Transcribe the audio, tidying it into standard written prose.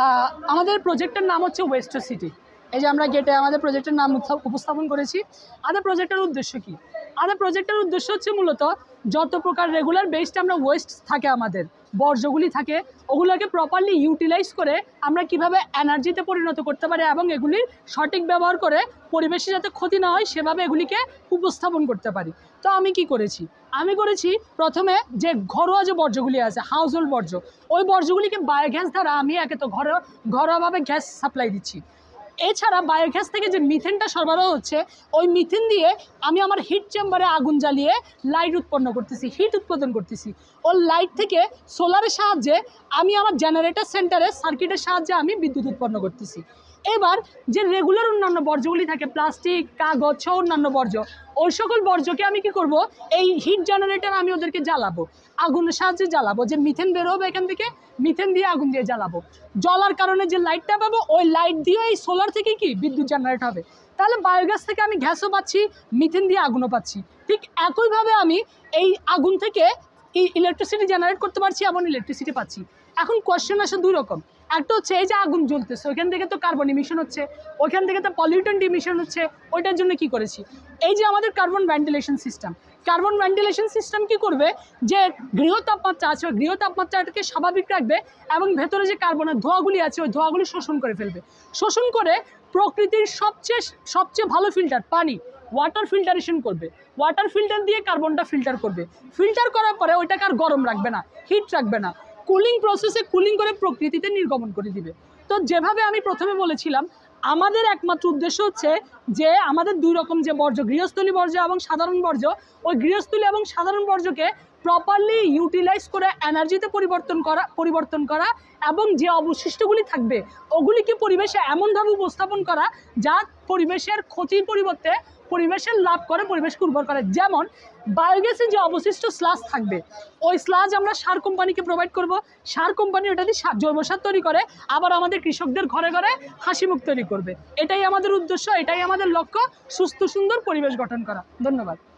আমাদের প্রজেক্টের নাম হচ্ছে ওয়েস্টোসিটি। এই যে আমরা গেটে আমাদের প্রজেক্টের নাম উপস্থাপন করেছি। আমাদের প্রজেক্টের উদ্দেশ্য কি? আমাদের প্রজেক্টের উদ্দেশ্য হচ্ছে মূলত যত প্রকার রেগুলার বেসড আমরা ওয়েস্ট থাকে, আমাদের বর্জ্যগুলি থাকে, ওগুলোকে প্রপারলি ইউটিলাইজ করে আমরা কিভাবে এনার্জিতে পরিণত করতে পারি এবং এগুলির সঠিক ব্যবহার করে পরিবেশে যাতে ক্ষতি না হয় সেভাবে এগুলিকে উপস্থাপন করতে পারি। তো আমি কি করেছি? আমি করেছি প্রথমে যে ঘরোয়া যে বর্জ্যগুলি আছে, হাউস হোল্ড বর্জ্য, ওই বর্জ্যগুলিকে বায়োগ্যাস দ্বারা আমি একে তো ঘরোয়াভাবে গ্যাস সাপ্লাই দিচ্ছি। এছাড়া বায়োগ্যাস থেকে যে মিথেনটা সরবরাহ হচ্ছে, ওই মিথেন দিয়ে আমি আমার হিট চেম্বারে আগুন জ্বালিয়ে লাইট উৎপন্ন করতেছি, হিট উৎপাদন করতেছি। ওই লাইট থেকে সোলারের সাহায্যে আমি আমার জেনারেটর সেন্টারে সার্কিটের সাহায্যে আমি বিদ্যুৎ উৎপন্ন করতেছি। এবার যে রেগুলার অন্যান্য বর্জ্যগুলি থাকে, প্লাস্টিক, কাগজ সহ অন্যান্য বর্জ্য, ওই সকল বর্জ্যকে আমি কি করব, এই হিট জেনারেটর আমি ওদেরকে জ্বালাবো, আগুনের সাহায্যে জ্বালাবো। যে মিথেন বের হবে এখান থেকে, মিথেন দিয়ে আগুন দিয়ে জ্বালাবো। জ্বলার কারণে যে লাইটটা পাবো, ওই লাইট দিয়ে এই সোলার থেকে কি বিদ্যুৎ জেনারেট হবে। তাহলে বায়োগ্যাস থেকে আমি গ্যাসও পাচ্ছি, মিথেন দিয়ে আগুনও পাচ্ছি। ঠিক একইভাবে আমি এই আগুন থেকে ইলেকট্রিসিটি জেনারেট করতে পারছি এবং ইলেকট্রিসিটি পাচ্ছি। এখন কোয়েশ্চেন আসে দুই রকম। একটা হচ্ছে এই যে আগুন জ্বলতেছে, ওইখান থেকে তো কার্বন ইমিশন হচ্ছে, ওইখান থেকে তো পলিউটেন্ট ইমিশন হচ্ছে, ওইটার জন্য কি করেছি? এই যে আমাদের carbon ventilation system, carbon ventilation system কি করবে, যে গৃহ তাপমাত্রা আছে ওই গৃহ তাপমাত্রাটাকে স্বাভাবিক রাখবে এবং ভেতরে যে কার্বনের ধোঁয়াগুলি আছে ওই ধোঁয়াগুলি শোষণ করে ফেলবে। শোষণ করে প্রকৃতির সবচেয়ে ভালো ফিল্টার পানি, ওয়াটার ফিল্টারেশন করবে। ওয়াটার ফিল্টার দিয়ে কার্বনটা ফিল্টার করবে। ফিল্টার করার পরে ওইটাকে আর গরম রাখবে না, হিট রাখবে না, কুলিং প্রসেসে কুলিং করে প্রকৃতিতে নির্গমন করে দিবে। তো যেভাবে আমি প্রথমে বলেছিলাম, আমাদের একমাত্র উদ্দেশ্য হচ্ছে যে আমাদের দুই রকম যে বর্জ্য, গৃহস্থলী বর্জ্য এবং সাধারণ বর্জ্য, ওই গৃহস্থলী এবং সাধারণ বর্জ্যকে প্রপারলি ইউটিলাইজ করে এনার্জিতে পরিবর্তন করা এবং যে অবশিষ্টগুলি থাকবে ওগুলিকে পরিবেশে এমনভাবে উপস্থাপন করা যা পরিবেশের ক্ষতির পরিবর্তে পরিবেশের লাভ করে, পরিবেশকে উর্বর করে। যেমন বায়োগ্যাসে যে অবশিষ্ট স্লাজ থাকবে, ওই স্লাজ আমরা সার কোম্পানিকে প্রোভাইড করব। সার কোম্পানি ওটা দিয়ে জৈব সার তৈরি করে আবার আমাদের কৃষকদের ঘরে ঘরে হাসি মুখ তৈরি করবে। এটাই আমাদের উদ্দেশ্য, এটাই আমাদের লক্ষ্য, সুস্থ সুন্দর পরিবেশ গঠন করা। ধন্যবাদ।